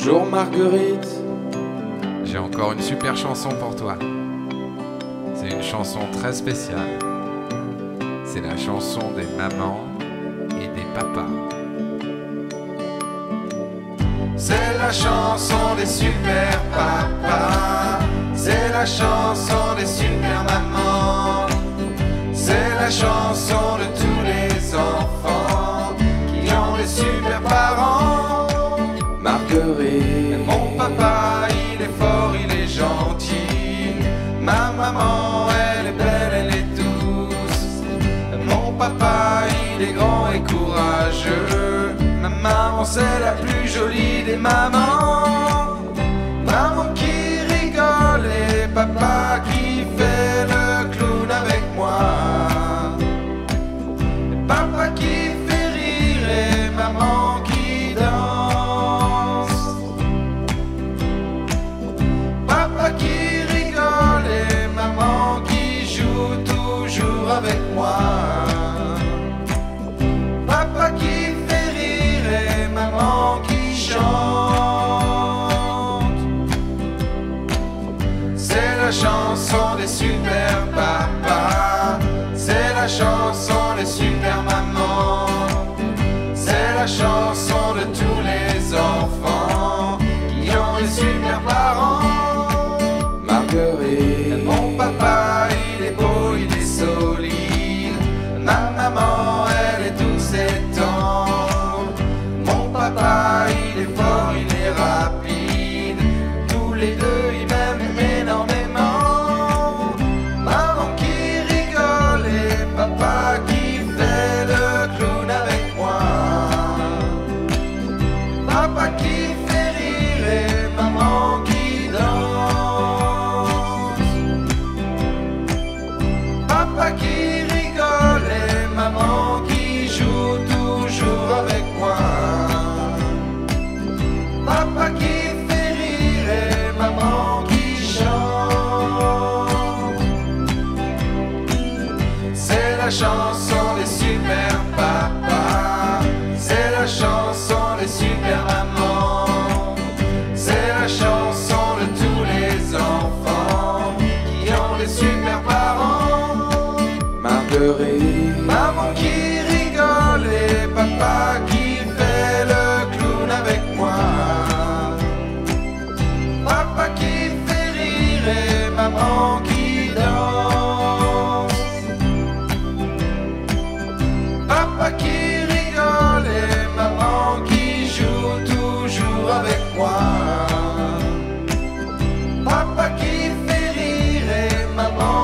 Bonjour Marguerite. J'ai encore une super chanson pour toi. C'est une chanson très spéciale. C'est la chanson des mamans et des papas. C'est la chanson des super papas. C'est la chanson des super mamans. C'est la chanson de tous les enfants qui ont des super parents. Marguerite. Mon papa, il est fort, il est gentil. Ma maman, elle est belle, elle est douce. Mon papa, il est grand et courageux. Ma maman, c'est la plus jolie des mamans. Maman qui rigole et papa qui fait le clown avec moi. Et papa qui fait rire et maman qui danse. Papa qui rigole et maman qui joue toujours avec moi. Papa qui fait rire et maman qui chante. C'est la chanson des super papas. C'est la chanson des super mamans. C'est la chanson de tous les enfants qui ont des super parents. Marguerite. Mon papa, il est beau, il est solide. Ma maman, elle est douce et tendre. Mon papa, il est fort, il est rapide. Tous les deux, ils m'aiment énormément. Maman qui rigole et papa qui fait le clown avec moi. Papa qui fait rire et maman qui danse. Papa qui rigole et maman qui joue toujours avec moi. Papa qui fait rire et maman qui chante. C'est la chanson des super papas. C'est la chanson des super mamans. C'est la chanson de tous les enfants qui ont des super parents. Marguerite. Maman qui rigole et papa qui fait le clown avec moi. Papa qui fait rire et maman qui danse. Papa qui rigole et maman qui joue toujours avec moi. Papa qui fait rire et maman